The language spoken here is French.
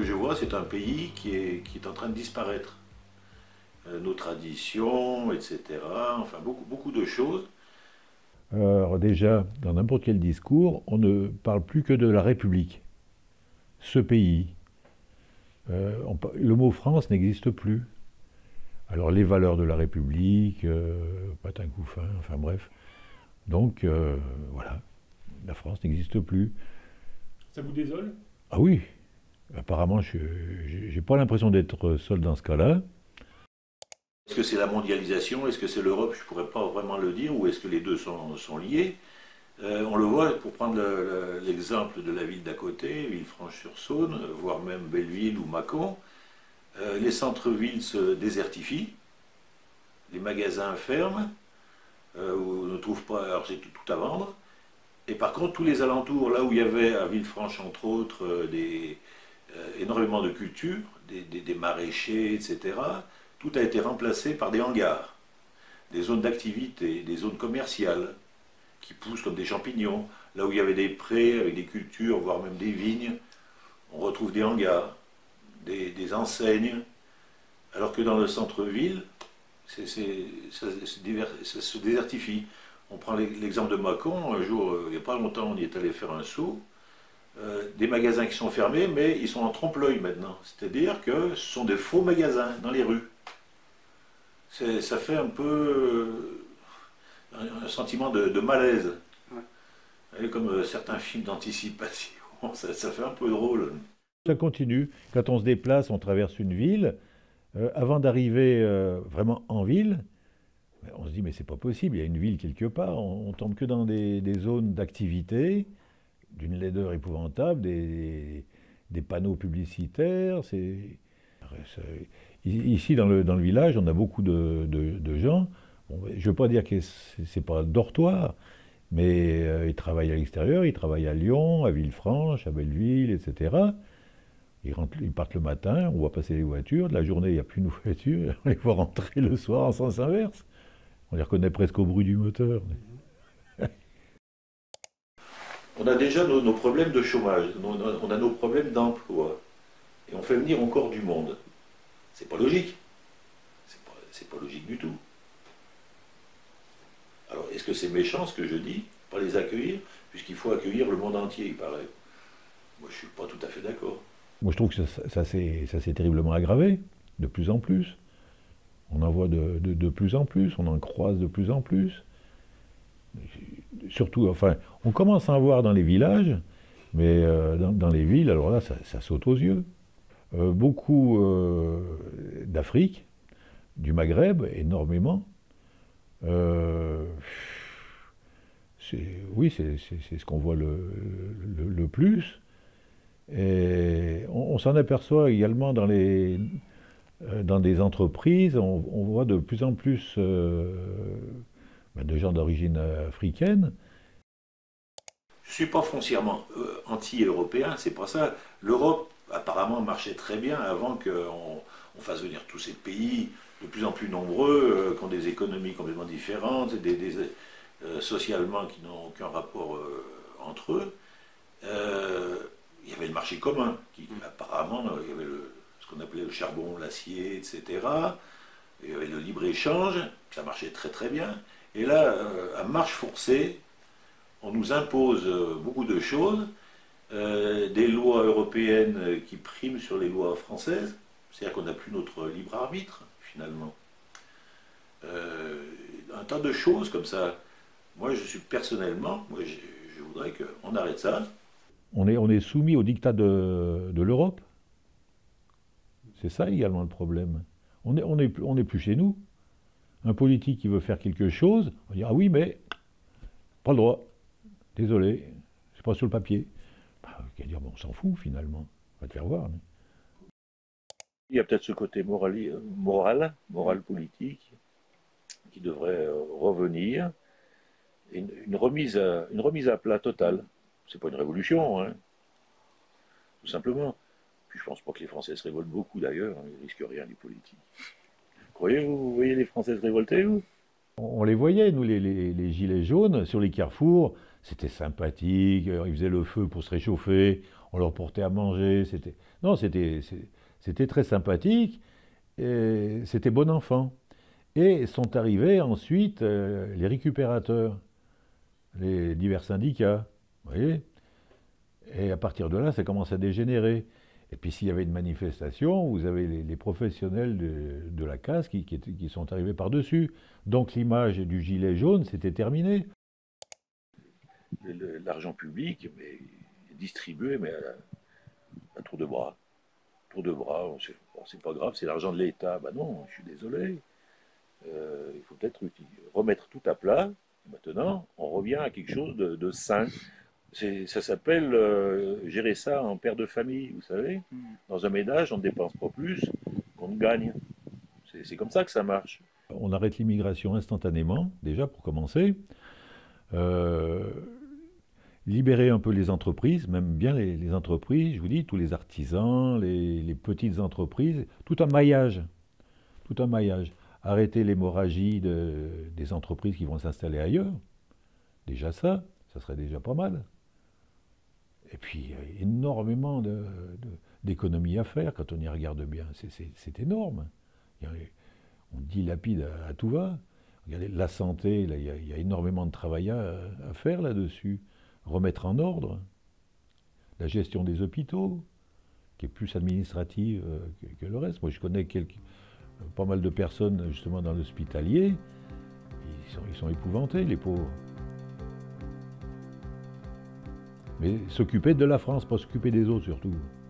que je vois, c'est un pays qui est en train de disparaître. Nos traditions, etc. Enfin, beaucoup de choses. Alors déjà, dans n'importe quel discours, on ne parle plus que de la République, ce pays. Le mot France n'existe plus. Alors les valeurs de la République, patin couffin, enfin bref. Donc voilà, la France n'existe plus. Ça vous désole? Ah oui, apparemment, je n'ai pas l'impression d'être seul dans ce cas-là. Est-ce que c'est la mondialisation? Est-ce que c'est l'Europe? Je ne pourrais pas vraiment le dire. Ou est-ce que les deux sont liés? On le voit, pour prendre l'exemple de la ville d'à côté, Villefranche-sur-Saône, voire même Belleville ou Mâcon, les centres-villes se désertifient, les magasins ferment, où on ne trouve pas, alors c'est tout à vendre. Et par contre, tous les alentours, là où il y avait à Villefranche, entre autres, énormément de cultures, des maraîchers, etc., tout a été remplacé par des hangars, des zones d'activité, des zones commerciales qui poussent comme des champignons. Là où il y avait des prés avec des cultures, voire même des vignes, on retrouve des hangars, des enseignes, alors que dans le centre-ville, ça se désertifie. On prend l'exemple de Mâcon, un jour, il n'y a pas longtemps, on y est allé faire un saut, des magasins qui sont fermés, mais ils sont en trompe-l'œil maintenant. C'est-à-dire que ce sont des faux magasins dans les rues. Ça fait un peu un sentiment de malaise. Ouais. Comme certains films d'anticipation, ça fait un peu drôle. Ça continue. Quand on se déplace, on traverse une ville. Avant d'arriver vraiment en ville, on se dit mais c'est pas possible, il y a une ville quelque part. On tombe que dans des zones d'activité, d'une laideur épouvantable, des panneaux publicitaires. Ici dans le village, on a beaucoup de gens. Bon, je ne veux pas dire que c'est pas dortoir, mais ils travaillent à l'extérieur, ils travaillent à Lyon, à Villefranche, à Belleville, etc. Ils partent le matin, on voit passer les voitures, de la journée il n'y a plus de voitures, on les voit rentrer le soir en sens inverse. On les reconnaît presque au bruit du moteur. On a déjà nos problèmes de chômage, on a nos problèmes d'emploi, et on fait venir encore du monde. C'est pas logique. C'est pas logique du tout. Alors, est-ce que c'est méchant ce que je dis? Pas les accueillir, puisqu'il faut accueillir le monde entier, il paraît. Moi, je suis pas tout à fait d'accord. Moi, je trouve que ça s'est terriblement aggravé, de plus en plus. On en voit de plus en plus, on en croise de plus en plus. Surtout, enfin, on commence à en voir dans les villages, mais dans les villes, alors là, ça saute aux yeux. Beaucoup d'Afrique, du Maghreb, énormément. Oui, c'est ce qu'on voit le plus. Et on s'en aperçoit également dans des entreprises, on voit de plus en plus de gens d'origine africaine. Je ne suis pas foncièrement anti-européen, c'est pas ça. L'Europe, apparemment, marchait très bien avant qu'on fasse venir tous ces pays de plus en plus nombreux, qui ont des économies complètement différentes, socialement qui n'ont aucun rapport entre eux. Il y avait le marché commun, apparemment, il y avait ce qu'on appelait le charbon, l'acier, etc. Il y avait le libre-échange, ça marchait très très bien. Et là, à marche forcée, on nous impose beaucoup de choses, des lois européennes qui priment sur les lois françaises, c'est-à-dire qu'on n'a plus notre libre arbitre, finalement. Un tas de choses comme ça. Moi, je suis personnellement, je voudrais qu'on arrête ça. On est soumis au diktat de l'Europe. C'est ça également le problème. On est plus chez nous. Un politique qui veut faire quelque chose, on va dire ah oui, mais pas le droit. Désolé, c'est pas sur le papier. Qu'à dire, bon, on s'en fout finalement. On va te faire voir. Mais... Il y a peut-être ce côté moral politique, qui devrait revenir. Une remise à plat totale. C'est pas une révolution, hein, tout simplement. Puis je pense pas que les Français se révoltent beaucoup d'ailleurs, hein, ils risquent rien du politique. Croyez-vous, vous voyez les Français se révolter, vous? On les voyait, nous, les gilets jaunes, sur les carrefours, c'était sympathique, ils faisaient le feu pour se réchauffer, on leur portait à manger, non, c'était très sympathique, et c'était bon enfant. Et sont arrivés ensuite les récupérateurs, les divers syndicats, vous voyez. Et à partir de là, ça commence à dégénérer. Et puis s'il y avait une manifestation, vous avez les professionnels de la casse qui sont arrivés par-dessus. Donc l'image du gilet jaune, c'était terminé. L'argent public est distribué, mais à tour de bras. Tour de bras, c'est pas grave, c'est l'argent de l'État. Ben non, je suis désolé. Il faut peut-être remettre tout à plat. Maintenant, on revient à quelque chose de sain. Ça s'appelle gérer ça en père de famille, vous savez. Dans un ménage, on ne dépense pas plus qu'on ne gagne. C'est comme ça que ça marche. On arrête l'immigration instantanément, déjà pour commencer. Libérer un peu les entreprises, même bien les entreprises, je vous dis, tous les artisans, les petites entreprises, tout un maillage. Tout un maillage. Arrêter l'hémorragie des entreprises qui vont s'installer ailleurs. Déjà ça serait déjà pas mal. Et puis, il y a énormément d'économies à faire quand on y regarde bien. C'est énorme. On dilapide à tout va. Regardez, la santé, là, il y a énormément de travail à faire là-dessus. Remettre en ordre. La gestion des hôpitaux, qui est plus administrative que le reste. Moi, je connais pas mal de personnes, justement, dans l'hospitalier. Ils sont épouvantés, les pauvres. Mais s'occuper de la France, pas s'occuper des autres surtout.